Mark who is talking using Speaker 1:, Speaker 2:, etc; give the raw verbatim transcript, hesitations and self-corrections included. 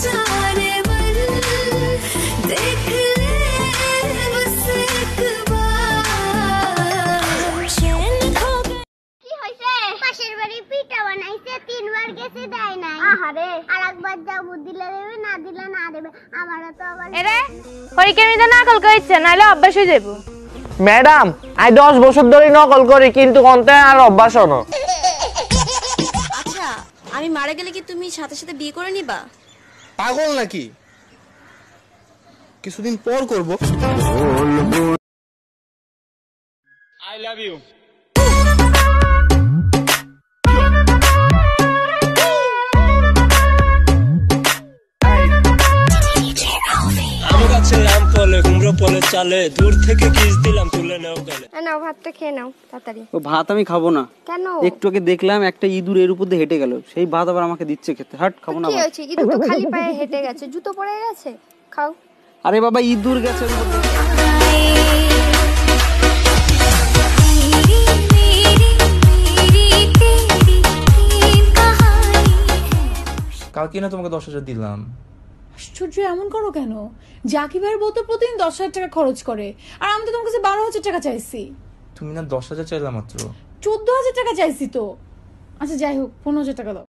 Speaker 1: Madam আমি দশ বছর ধরে নকল করি কিন্তু কোনটা আর অভ্যাস হলো।
Speaker 2: আচ্ছা আমি মারা গেলে কি তুমি সাথে সাথে বিয়ে করে নিবা?
Speaker 3: পাগল নাকি? কিছুদিন পর করব।
Speaker 4: I love you. চালে দূর থেকে কিস দিলাম তুলে নাও গেলে।
Speaker 5: নাও ভাতটা খেয়ে নাও তাড়াতাড়ি।
Speaker 6: ও ভাত আমি খাবো না।
Speaker 5: কেন?
Speaker 6: একটু আগে দেখলাম একটা ইঁদুর এর উপর দিয়ে হেঁটে গেল, সেই ভাত আবার আমাকে দিচ্ছে খেতে। হাট, খাবো না।
Speaker 5: কি হয়েছে? ইঁদুর তো খালি পায়ে হেঁটে গেছে, জুতো পরে গেছে, খাও।
Speaker 6: আরে বাবা ইঁদুর গেছে।
Speaker 7: কালকে না তোমাকে দশ হাজার দিলাম।
Speaker 8: আশ্চর্য, এমন করো কেন? জাকিবের বউ তো প্রতিদিন দশ হাজার টাকা খরচ করে, আর আমি তো তোমার কাছে বারো হাজার টাকা চাইছি।
Speaker 7: তুমি না দশ হাজার চাইলাম মাত্র।
Speaker 8: চোদ্দ হাজার টাকা চাইছি তো। আচ্ছা যাই হোক, পনেরো হাজার টাকা দাও।